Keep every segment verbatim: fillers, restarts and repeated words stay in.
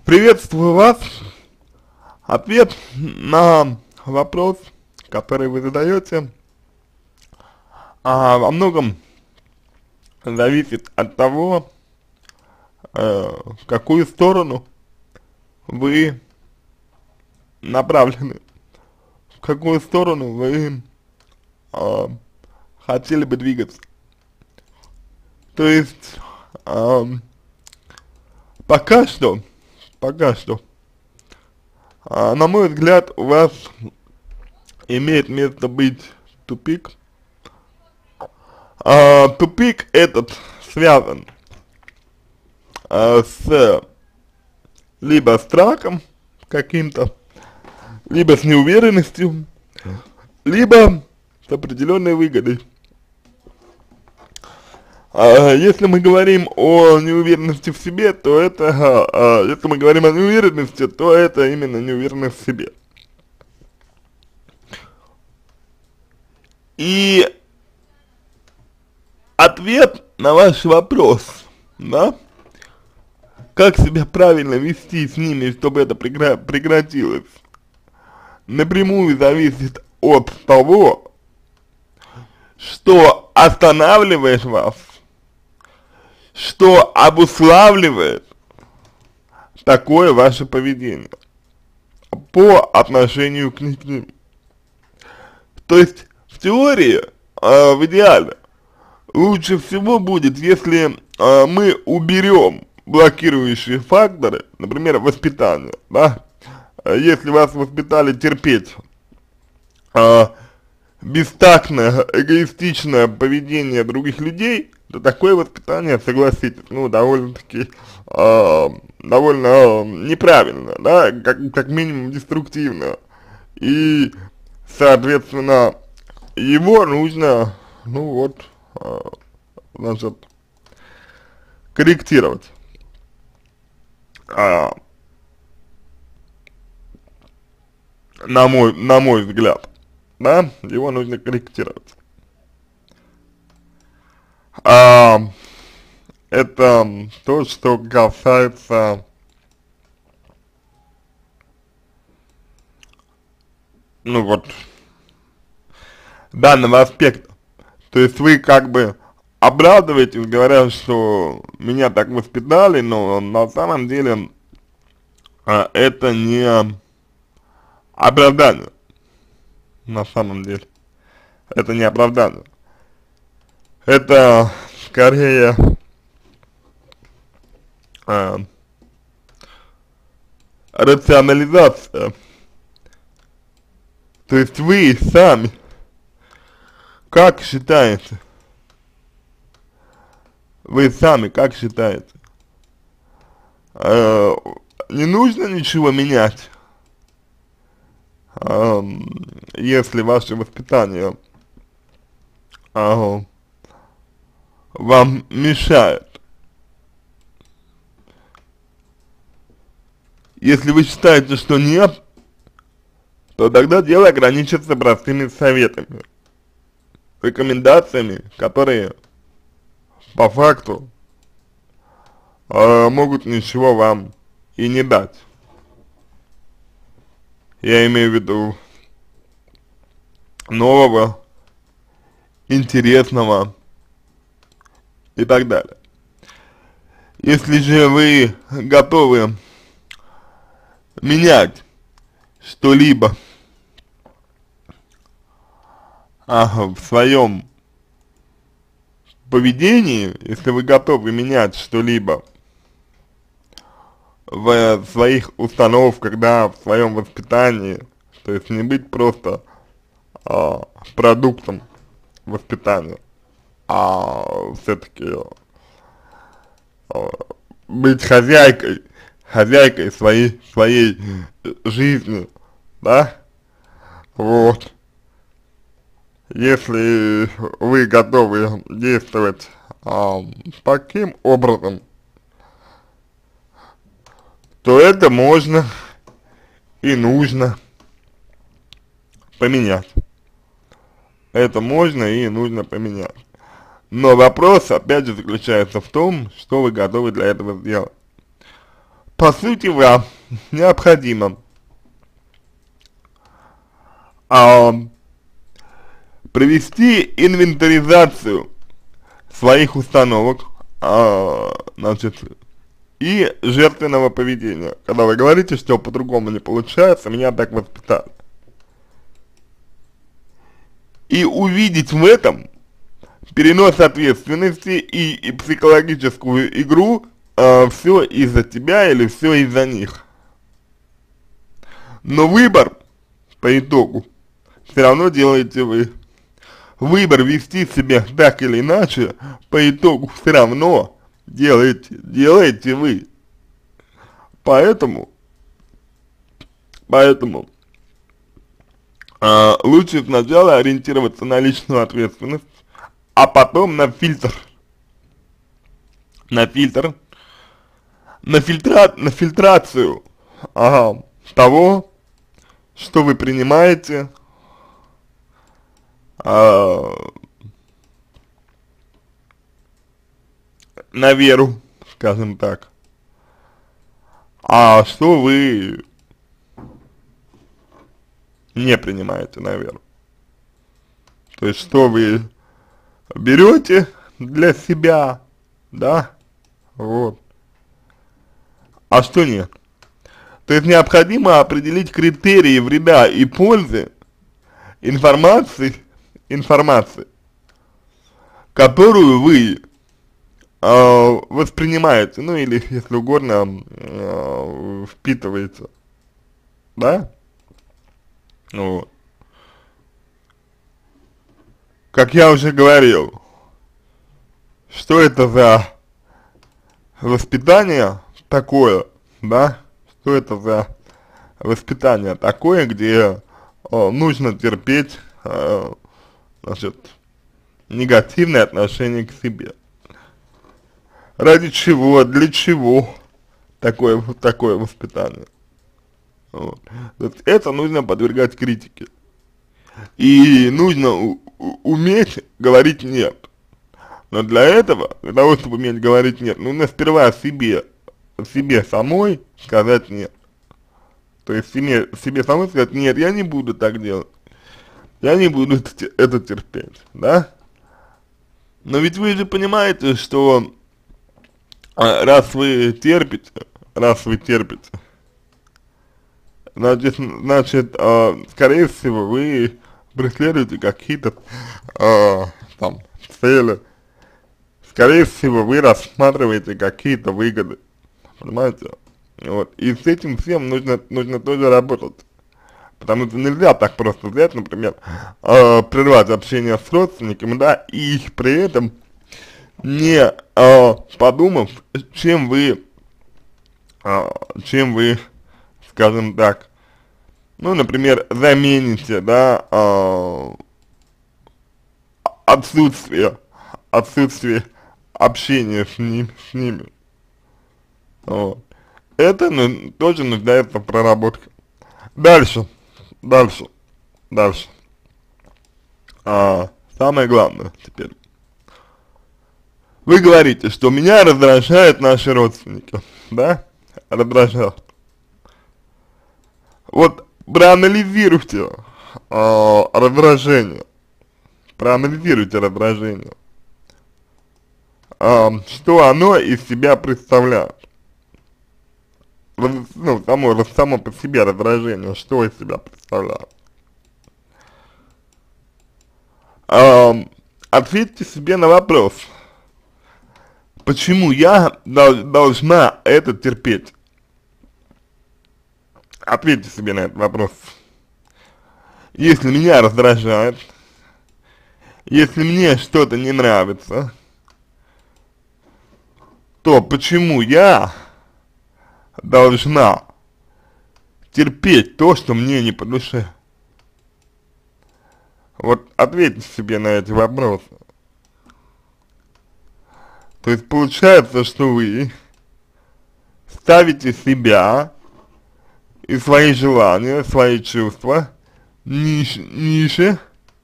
Приветствую вас. Ответ на вопрос, который вы задаете, а, во многом зависит от того, э, в какую сторону вы направлены, в какую сторону вы э, хотели бы двигаться. То есть, э, пока что, пока что, а, на мой взгляд, у вас имеет место быть тупик. А, тупик этот связан а, с либо страхом каким-то, либо с неуверенностью, либо с определенной выгодой. А, если мы говорим о неуверенности в себе, то это, а, если мы говорим о неуверенности, то это именно неуверенность в себе. И ответ на ваш вопрос, да, как себя правильно вести с ними, чтобы это прекра прекратилось, напрямую зависит от того, что останавливает вас, что обуславливает такое ваше поведение по отношению к ним. То есть в теории, э, в идеале, лучше всего будет, если э, мы уберем блокирующие факторы, например, воспитание, да, если вас воспитали терпеть э, бестактное, эгоистичное поведение других людей, то такое воспитание, согласитесь, ну, довольно-таки, э, довольно э, неправильно, да, как, как минимум деструктивно, и, соответственно, его нужно, ну вот, э, значит, корректировать. А, на мой, на мой взгляд, да, его нужно корректировать. А, это то, что касается, ну вот, данного аспекта. То есть вы как бы оправдываетесь, говоря, что меня так воспитали, но на самом деле а, это не оправдание. На самом деле. Это не оправдание. Это скорее а, рационализация. То есть вы сами как считаете? Вы сами как считаете? Э, не нужно ничего менять, э, если ваше воспитание э, вам мешает. Если вы считаете, что нет, то тогда дело ограничится простыми советами, рекомендациями, которые по факту э, могут ничего вам и не дать. Я имею в виду нового, интересного и так далее. Если же вы готовы менять что-либо ага, в своем поведении, если вы готовы менять что-либо в своих установках, да, в своем воспитании, то есть не быть просто а, продуктом воспитания, а все-таки а, быть хозяйкой, хозяйкой своей, своей жизни, да, вот. Если вы готовы действовать а, таким образом, то это можно и нужно поменять. Это можно и нужно поменять. Но вопрос, опять же, заключается в том, что вы готовы для этого сделать. по сути, вам необходимо а, провести инвентаризацию своих установок, а, значит, и жертвенного поведения. Когда вы говорите, что по-другому не получается, меня так воспитали. И увидеть в этом перенос ответственности и, и психологическую игру, э, все из-за тебя или все из-за них. Но выбор по итогу все равно делаете вы. Выбор вести себя так или иначе по итогу все равно делаете, делаете вы. Поэтому, поэтому э, лучше сначала ориентироваться на личную ответственность, а потом на фильтр, на фильтр, на фильтра, на фильтрацию, ага, того, что вы принимаете, а, на веру, скажем так, а что вы не принимаете на веру. То есть, что вы берете для себя, да, вот, а что нет. То есть необходимо определить критерии вреда и пользы информации, информации, которую вы э, воспринимаете, ну или, если угодно, э, впитываете, да, вот. Как я уже говорил, что это за воспитание такое, да, что это за воспитание такое, где э, нужно терпеть, э, значит, негативное отношение к себе. Ради чего, для чего такое, такое воспитание? Вот. То есть это нужно подвергать критике. И нужно у, у, уметь говорить «нет». Но для этого, для того, чтобы уметь говорить «нет», нужно сперва себе, себе самой сказать «нет». То есть себе, себе самой сказать «нет, я не буду так делать, я не буду это, это терпеть», да? Но ведь вы же понимаете, что а, раз вы терпите, раз вы терпите, значит, значит а, скорее всего, вы преследуете какие-то а, там цели, скорее всего, вы рассматриваете какие-то выгоды, понимаете? Вот, и с этим всем нужно, нужно тоже работать, потому что нельзя так просто взять, например, э, прервать общение с родственниками, да, и при этом не э, подумав, чем вы, э, чем вы, скажем так, ну, например, замените, да, э, отсутствие, отсутствие общения с, ним, с ними, вот. Это ну, тоже нуждается в проработке. Дальше, дальше, дальше. А, самое главное теперь. Вы говорите, что меня раздражают наши родственники, да? Раздражают. Вот проанализируйте а, раздражение. Проанализируйте раздражение. А, что оно из себя представляет. Ну, само, само по себе раздражение, что из себя представляет. А, ответьте себе на вопрос, почему я дол должна это терпеть? Ответьте себе на этот вопрос. Если меня раздражает, если мне что-то не нравится, то почему я должна терпеть то, что мне не по душе? Вот ответьте себе на эти вопросы. То есть получается, что вы ставите себя и свои желания, свои чувства ниже, ниже,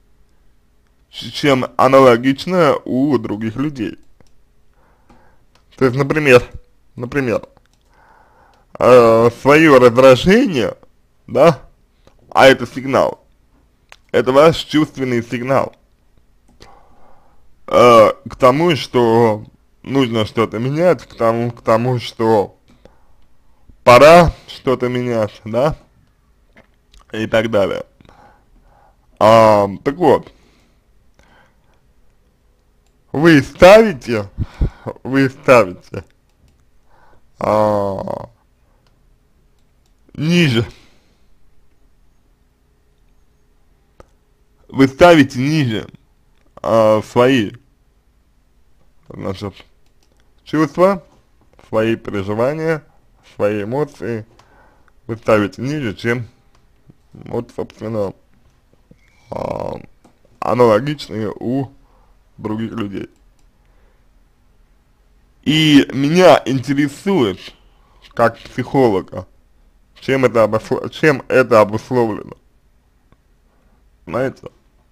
чем аналогично у других людей. То есть, например, например, э, свое раздражение, да, а это сигнал, это ваш чувственный сигнал э, к тому, что нужно что-то менять, к тому, к тому, что пора что-то менять, да, и так далее. А, так вот, вы ставите, вы ставите а, ниже, вы ставите ниже а, свои, значит, чувства, свои переживания, свои эмоции, вы ставите ниже, чем, вот, собственно, а, аналогичные у других людей. И меня интересует, как психолога, чем это, обослов... чем это обусловлено. Знаете?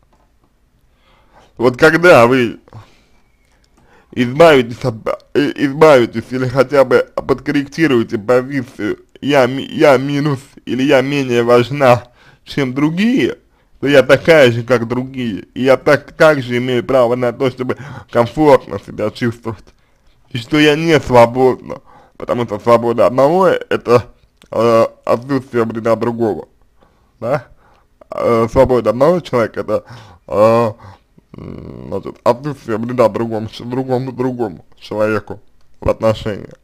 Вот когда вы избавитесь, от, избавитесь или хотя бы подкорректируете позицию я, я минус или я менее важна, чем другие, то я такая же, как другие, и я так, также имею право на то, чтобы комфортно себя чувствовать, и что я не свободна, потому что свобода одного — это э, отсутствие вреда другого, да, э, свобода одного человека — это э, значит, отсутствие вреда другому, другому, другому человеку в отношениях.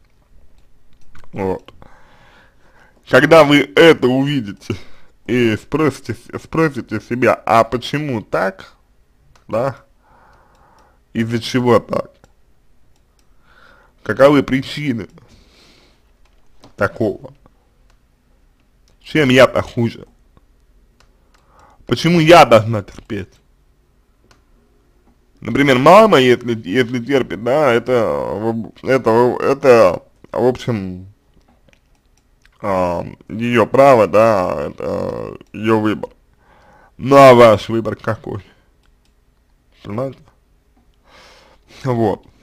Вот. Когда вы это увидите и спросите, спросите себя, а почему так, да, из-за чего так, каковы причины такого, чем я-то хуже, почему я должна терпеть. Например, мама, если, если терпит, да, это, это, это, в общем, э, ее право, да, это ее выбор. Ну, а ваш выбор какой? Понимаете? Вот.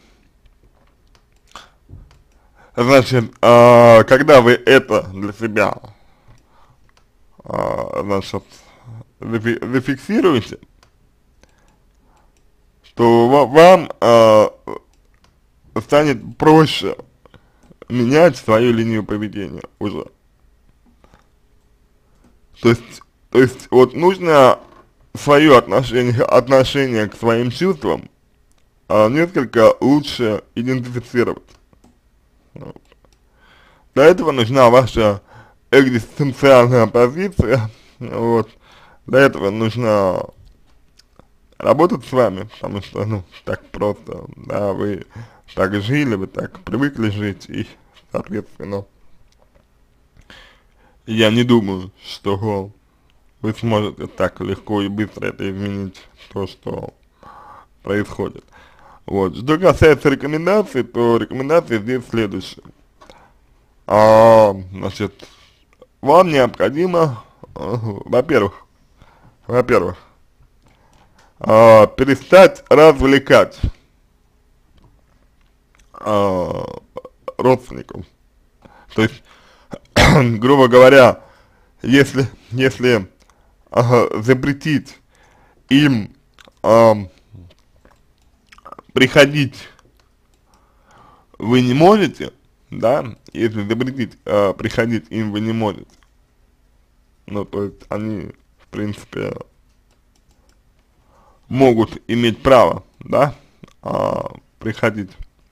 Значит, э, когда вы это для себя, э, значит, зафи зафиксируете, то вам э, станет проще менять свою линию поведения уже. То есть, то есть вот нужно свое отношение, отношение к своим чувствам э, несколько лучше идентифицировать. Вот. Для этого нужна ваша экзистенциальная позиция, вот. Для этого нужно работать с вами, потому что, ну, так просто, да, вы так жили, вы так привыкли жить, и, соответственно, я не думаю, что вы сможете так легко и быстро это изменить, то, что происходит. Вот, что касается рекомендаций, то рекомендации здесь следующие. А, значит, вам необходимо, э, во-первых, во-первых, э, перестать развлекать э, родственников. То есть, грубо говоря, если, если э, запретить им э, приходить вы не можете, да, если запретить э, приходить им вы не можете, ну, то есть они, в принципе, могут иметь право, да, э, приходить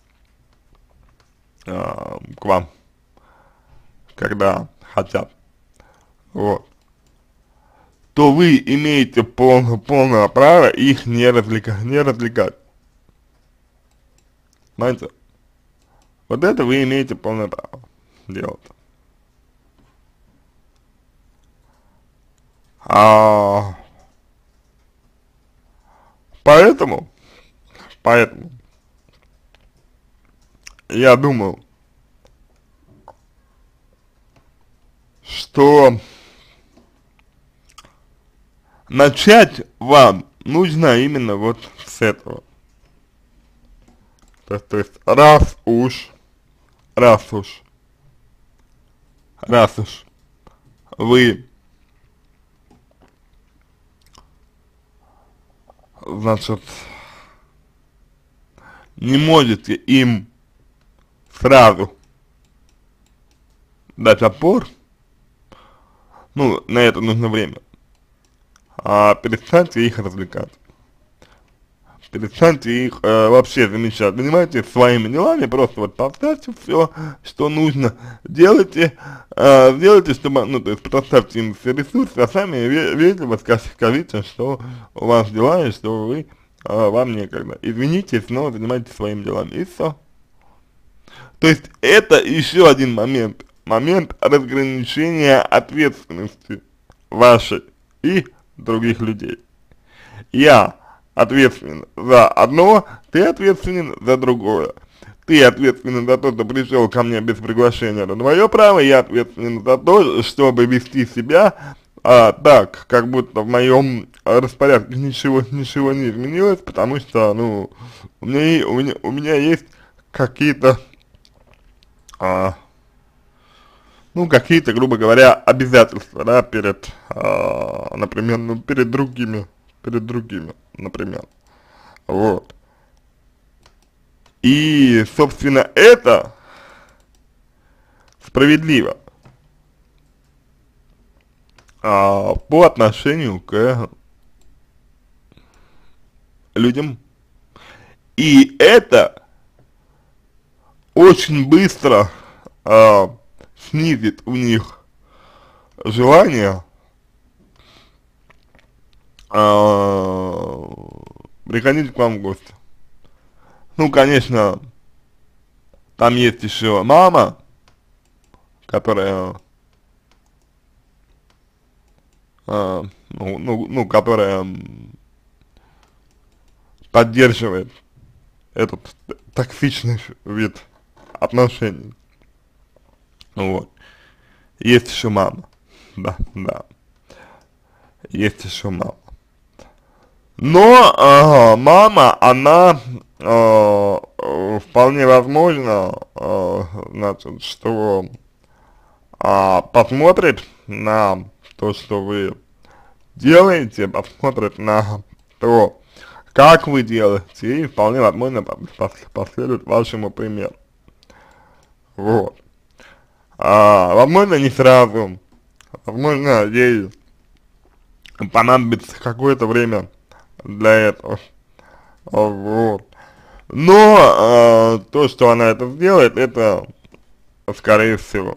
э, к вам, когда хотят, вот, то вы имеете пол, полное право их не развлекать, не развлекать. Понимаете? Вот это вы имеете полное право делать. А, поэтому, поэтому, я думаю, что начать вам нужно именно вот с этого. То, то есть, раз уж, раз уж раз уж вы, значит, не можете им сразу дать опор, ну, на это нужно время, а перестаньте их развлекать. Перестаньте их э, вообще замечать. Занимайтесь своими делами, просто вот поставьте все, что нужно. Делайте, э, сделайте, чтобы, ну, то есть предоставьте им все ресурсы, а сами вежливо скажите, что у вас дела и что вы, э, вам некогда. Извинитесь, но занимайтесь своими делами, и все. То есть это еще один момент, момент разграничения ответственности вашей и других людей. Я ответственен за одно, ты ответственен за другое. Ты ответственен за то, что пришел ко мне без приглашения, это твое право, я ответственен за то, чтобы вести себя а, так, как будто в моем распорядке ничего, ничего не изменилось, потому что, ну, у меня, у меня, у меня есть какие-то, а, ну, какие-то, грубо говоря, обязательства, да, перед, а, например, ну, перед другими, перед другими, например, вот. И, собственно, это справедливо а, по отношению к людям. И это очень быстро а, снизит у них желание а, приходить к вам в гости. Ну, конечно, там есть еще мама, которая, а, ну, ну, ну, которая поддерживает этот токсичный вид отношений. Вот. Есть еще мама. Да, да. Есть еще мама. Но э, мама, она э, вполне возможно, э, значит, что э, посмотрит на то, что вы делаете, посмотрит на то, как вы делаете, и вполне возможно последует вашему примеру. Вот. А, возможно, не сразу, возможно, ей понадобится какое-то время для этого, вот. Но э, то, что она это сделает, это скорее всего.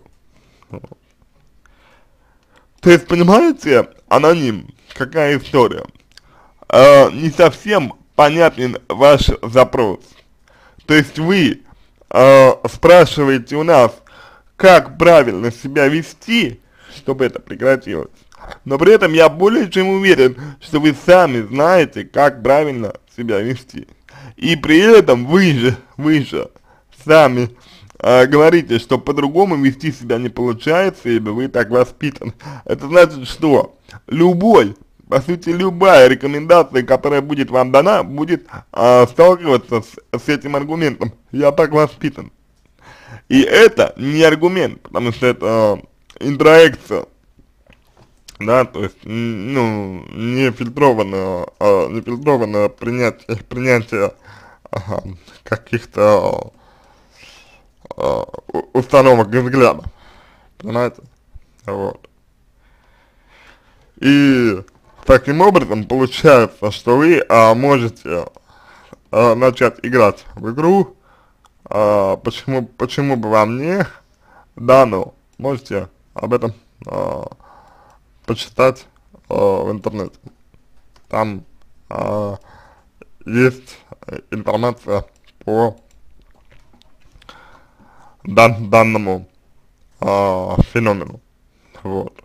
То есть, понимаете, аноним, какая история? Э, не совсем понятен ваш запрос. То есть вы э, спрашиваете у нас, как правильно себя вести, чтобы это прекратилось. Но при этом я более чем уверен, что вы сами знаете, как правильно себя вести. И при этом вы же, вы же сами э, говорите, что по-другому вести себя не получается, ибо вы так воспитаны. Это значит, что любой, по сути, любая рекомендация, которая будет вам дана, будет э, сталкиваться с, с этим аргументом. Я так воспитан. И это не аргумент, потому что это э, интроекция. Да, то есть, ну, не фильтрованное, а, не фильтрованное принятие, принятие ага, каких-то а, установок и взглядов, понимаете, вот. И таким образом получается, что вы а, можете а, начать играть в игру, а, почему, почему бы вам не, да, ну, можете об этом а, почитать э, в интернете. Там э, есть информация по дан данному э, феномену. Вот.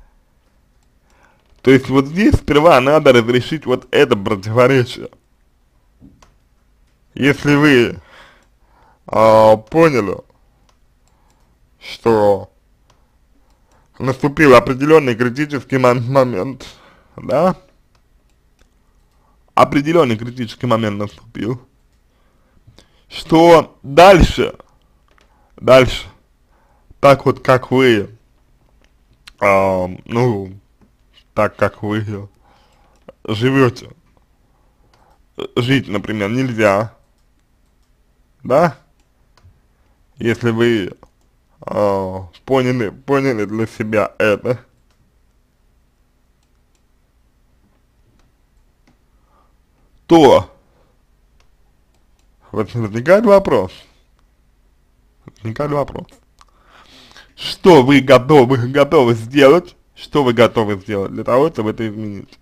То есть вот здесь сперва надо разрешить вот это противоречие. Если вы э, поняли, что наступил определенный критический момент, да, определенный критический момент наступил, что дальше, дальше, так вот как вы а, ну, так как вы живете. Жить, например, нельзя, да, если вы а, поняли, поняли для себя это, то вот возникает вопрос, возникает вопрос, что вы готовы, готовы сделать, что вы готовы сделать для того, чтобы это изменить,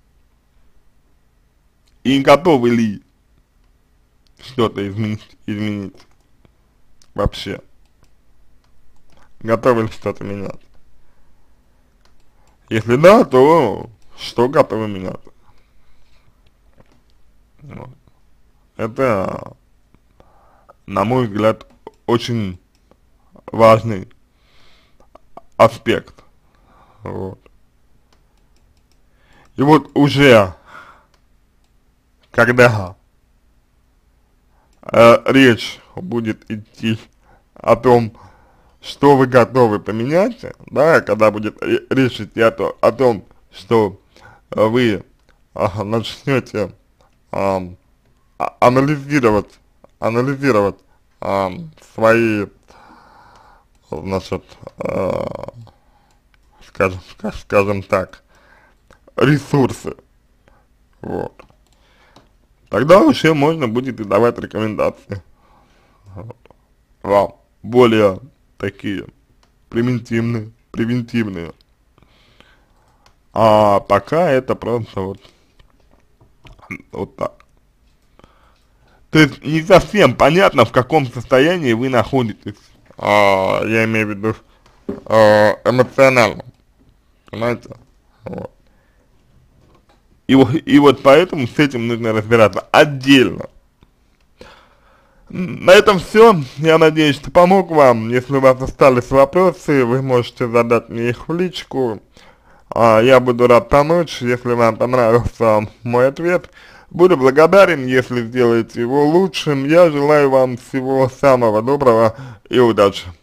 и готовы ли что-то изменить, изменить вообще, готовы ли что-то менять. Если да, то что готовы менять? Вот. Это, на мой взгляд, очень важный аспект. Вот. И вот уже, когда э, речь будет идти о том, что вы готовы поменять, да, когда будет речь идти о, то, о том, что вы а, начнете а, анализировать, анализировать а, свои, значит, а, скажем, скажем так, ресурсы, вот, тогда уже можно будет и давать рекомендации, вот, вам, более такие превентивные, превентивные, а пока это просто вот, вот так. То есть не совсем понятно, в каком состоянии вы находитесь, а, я имею в виду а, эмоционально, понимаете, вот. И, и вот поэтому с этим нужно разбираться отдельно. На этом все. Я надеюсь, что помог вам. Если у вас остались вопросы, вы можете задать мне их в личку. А, я буду рад помочь. Если вам понравился мой ответ, буду благодарен, если сделаете его лучшим. Я желаю вам всего самого доброго и удачи.